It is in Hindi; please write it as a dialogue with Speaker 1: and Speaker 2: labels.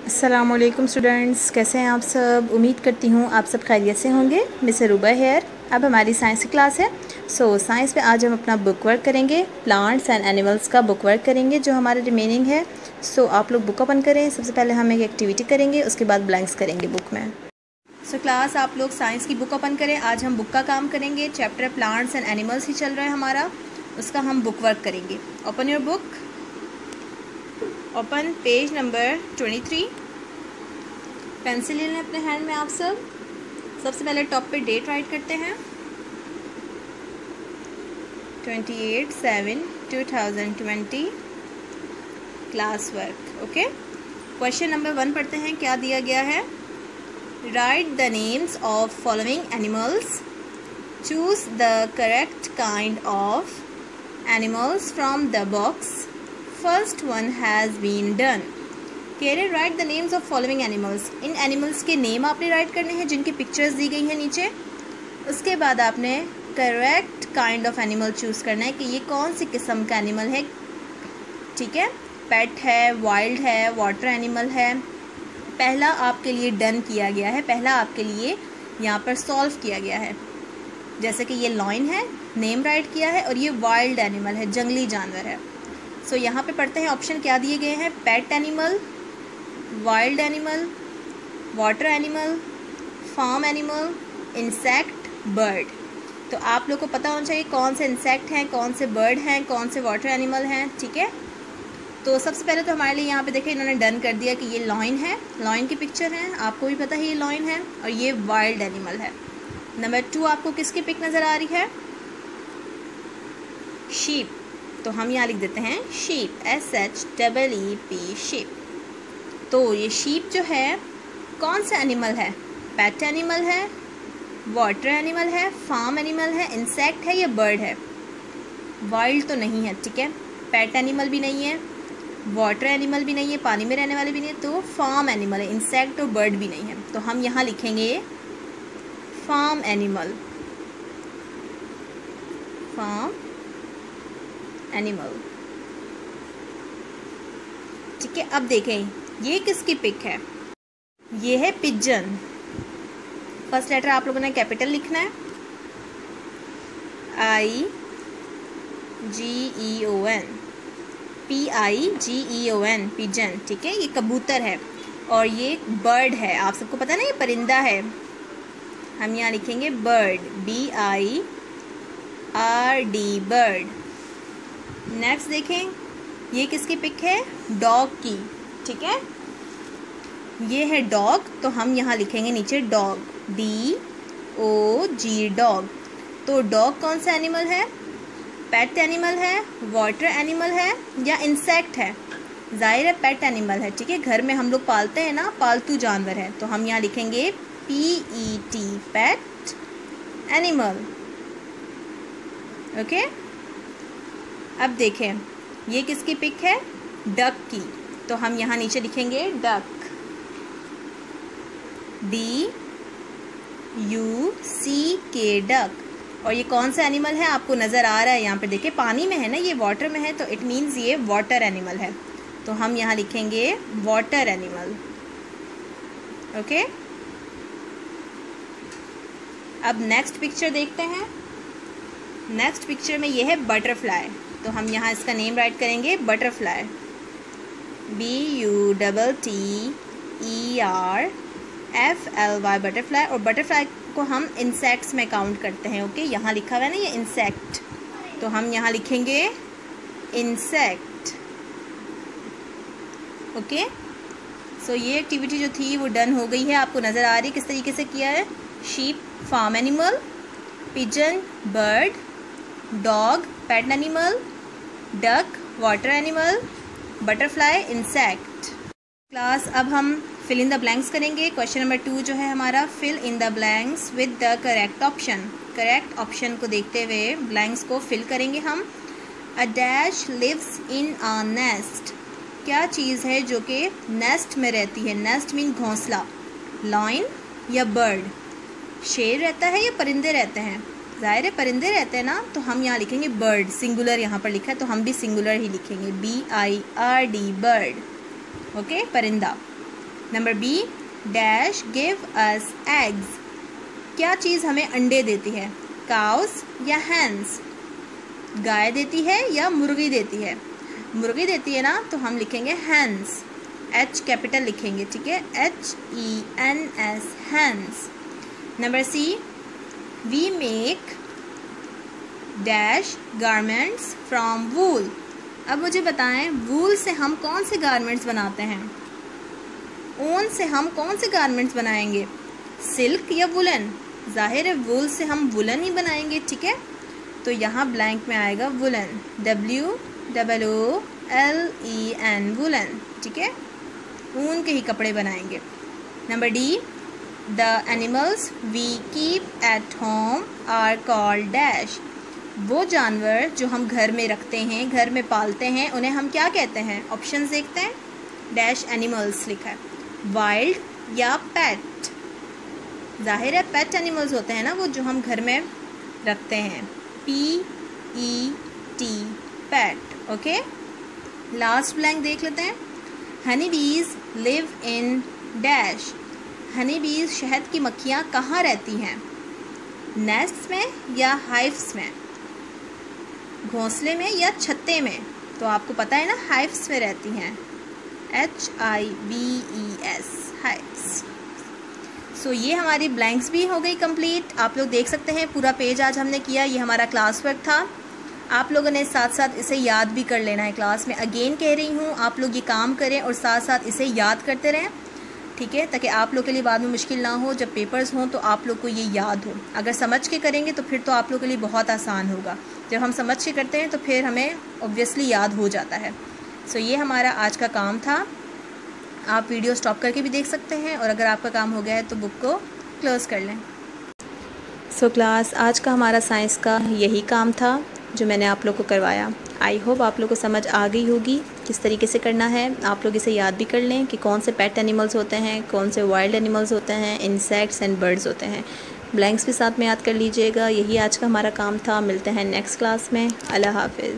Speaker 1: अस्सलामुअलैकुम स्टूडेंट्स, कैसे हैं आप सब। उम्मीद करती हूँ आप सब खैरियत से होंगे। Miss Ruba here. अब हमारी साइंस की क्लास है। साइंस में आज हम अपना बुक वर्क करेंगे। प्लांट्स एंड एनिमल्स का बुक वर्क करेंगे जो हमारे रिमेनिंग है। आप लोग बुक ओपन करें। सबसे पहले हम एक एक्टिविटी करेंगे, उसके बाद ब्लैंक्स करेंगे बुक में। क्लास आप लोग साइंस की बुक ओपन करें। आज हम बुक का काम करेंगे। चैप्टर प्लांट्स एंड एनिमल्स ही चल रहा है हमारा, उसका हम बुक वर्क करेंगे। Open your book, open page number 23। Pencil ले लें अपने हैंड में आप सब। सबसे पहले टॉप पे डेट राइट करते हैं, 28/7/2020 class work. Okay, question number 1 पढ़ते हैं। क्या दिया गया है? Write the names of following animals, choose the correct kind of animals from the box, first one has been done. कह रहे write the names of following animals. इन एनिमल्स के नेम आपने राइट करने हैं जिनकी पिक्चर्स दी गई हैं नीचे। उसके बाद आपने correct kind of animal choose करना है कि ये कौन सी किस्म का एनिमल है। ठीक है, पेट है, वाइल्ड है, वाटर एनिमल है। पहला आपके लिए डन किया गया है, पहला आपके लिए यहाँ पर सॉल्व किया गया है। जैसे कि ये लॉइन है, नेम राइट किया है, और ये वाइल्ड एनिमल है, जंगली जानवर है। यहाँ पे पढ़ते हैं ऑप्शन क्या दिए गए हैं। Pet animal, wild animal, water animal, farm animal, insect, bird. तो आप लोग को पता होना चाहिए कौन से इंसेक्ट हैं, कौन से बर्ड हैं, कौन से वाटर एनिमल हैं। ठीक है, तो सबसे पहले तो हमारे लिए यहाँ पे देखें इन्होंने डन कर दिया कि ये लॉइन है, लॉइन की पिक्चर है, आपको भी पता है ये लॉइन है, और ये वाइल्ड एनिमल है। नंबर 2 आपको किसकी पिक नज़र आ रही है? शीप। तो हम यहाँ लिख देते हैं शीप, SHEEP, शीप। तो ये शीप जो है कौन सा एनिमल है? पेट एनिमल है, वाटर एनिमल है, फार्म एनिमल है, इंसेक्ट है या बर्ड है? वाइल्ड तो नहीं है, ठीक है, पेट एनिमल भी नहीं है, वाटर एनिमल भी नहीं है, पानी में रहने वाले भी नहीं है, तो फार्म एनिमल है, इंसेक्ट और बर्ड भी नहीं है। तो हम यहाँ लिखेंगे फार्म एनिमल, फार्म एनिमल। ठीक है, अब देखें ये किसकी पिक है? ये है पिजन। फर्स्ट लेटर आप लोगों ने कैपिटल लिखना है, IGEON, PIGEON, पिजन। ठीक है, ये कबूतर है और ये बर्ड है। आप सबको पता है ना, ये परिंदा है। हम यहाँ लिखेंगे बर्ड, BIRD, बर्ड। नेक्स्ट देखें ये किसकी पिक है? डॉग की। ठीक है, ये है डॉग, तो हम यहाँ लिखेंगे नीचे डॉग, DOG, डॉग। तो डॉग कौन सा एनिमल है? पेट एनिमल है, वाटर एनिमल है या इंसेक्ट है? जाहिर है पेट एनिमल है। ठीक है, घर में हम लोग पालते हैं ना, पालतू जानवर है। तो हम यहाँ लिखेंगे PET, पेट एनिमल। ओके, अब देखें ये किसकी पिक है? डक की। तो हम यहाँ नीचे लिखेंगे डक, DUCK, डक। और ये कौन सा एनिमल है? आपको नज़र आ रहा है यहाँ पे, देखिए पानी में है ना, ये वाटर में है, तो इट मीन्स ये वाटर एनिमल है। तो हम यहाँ लिखेंगे वाटर एनिमल। ओके, अब नेक्स्ट पिक्चर देखते हैं। नेक्स्ट पिक्चर में ये है बटरफ्लाई। तो हम यहाँ इसका नेम राइट करेंगे बटरफ्लाई, BUTTERFLY, बटरफ्लाई। और बटरफ्लाई को हम इंसेक्ट्स में काउंट करते हैं। ओके, यहाँ लिखा हुआ है ना ये इंसेक्ट, तो हम यहाँ लिखेंगे इंसेक्ट। ओके, ये एक्टिविटी जो थी वो डन हो गई है। आपको नज़र आ रही है किस तरीके से किया है। Sheep farm animal, pigeon bird, dog pet animal, duck water animal, butterfly insect. Class अब हम फिल इन द ब्लैंक्स करेंगे। क्वेश्चन नंबर 2 जो है हमारा, fill in the blanks with the correct option. Correct option को देखते हुए ब्लैंक्स को फिल करेंगे हम। A dash lives in a nest. क्या चीज़ है जो कि नेस्ट में रहती है? नेस्ट मीन घोंसला। लॉइन या बर्ड? शेर रहता है या परिंदे रहते हैं? ज़ाहिर है परिंदे रहते हैं ना, तो हम यहाँ लिखेंगे बर्ड, सिंगुलर यहाँ पर लिखा है तो हम भी सिंगुलर ही लिखेंगे, BIRD, बर्ड। ओके, परिंदा। Number B, dash give us eggs, क्या चीज़ हमें अंडे देती है? काउस या हैंस, गाय देती है या मुर्गी देती है? मुर्गी देती है ना, तो हम लिखेंगे हैंस, एच कैपिटल लिखेंगे, ठीक है, HENS, hens. Number C, we make dash garments from wool, अब मुझे बताएं वूल से हम कौन से गारमेंट्स बनाते हैं? ऊन से हम कौन से गारमेंट्स बनाएंगे? सिल्क या वुलन? जाहिर है वूल से हम वुलन ही बनाएंगे, ठीक है, तो यहाँ ब्लैंक में आएगा वुलन, WOOLEN, वुलन, ठीक है, ऊन के ही कपड़े बनाएंगे। Number D, the animals we keep at home are called dash, वो जानवर जो हम घर में रखते हैं, घर में पालते हैं, उन्हें हम क्या कहते हैं? ऑप्शंस देखते हैं, डैश एनिमल्स लिखा है, वाइल्ड या पेट? जाहिर है पेट एनिमल्स होते हैं ना वो जो हम घर में रखते हैं, PET, pet, okay. Last blank देख लेते हैं, हनी बीज लिव इन डैश, हनी बीज शहद की मक्खियाँ कहाँ रहती हैं? नेस्ट्स में या हाइव्स में? घोंसले में या छत्ते में? तो आपको पता है ना हाइव्स में रहती हैं, HIVES, हाइव्स। सो ये हमारी ब्लैंक्स भी हो गई कंप्लीट। आप लोग देख सकते हैं पूरा पेज आज हमने किया, ये हमारा क्लास वर्क था। आप लोगों ने साथ साथ इसे याद भी कर लेना है। क्लास में अगेन कह रही हूँ आप लोग ये काम करें और साथ साथ इसे याद करते रहें, ठीक है, ताकि आप लोग के लिए बाद में मुश्किल ना हो, जब पेपर्स हों तो आप लोग को ये याद हो। अगर समझ के करेंगे तो फिर तो आप लोग के लिए बहुत आसान होगा, जब हम समझ के करते हैं तो फिर हमें ऑब्वियसली याद हो जाता है। सो ये हमारा आज का काम था। आप वीडियो स्टॉप करके भी देख सकते हैं और अगर आपका काम हो गया है तो बुक को क्लोज़ कर लें। सो क्लास आज का हमारा साइंस का यही काम था जो मैंने आप लोग को करवाया। आई होप आप लोग को समझ आ गई होगी किस तरीके से करना है। आप लोग इसे याद भी कर लें कि कौन से पेट एनिमल्स होते हैं, कौन से वाइल्ड एनिमल्स होते हैं, इंसेक्ट्स एंड बर्ड्स होते हैं। ब्लैंक्स भी साथ में याद कर लीजिएगा। यही आज का हमारा काम था। मिलते हैं नेक्स्ट क्लास में। अल्लाह हाफिज़।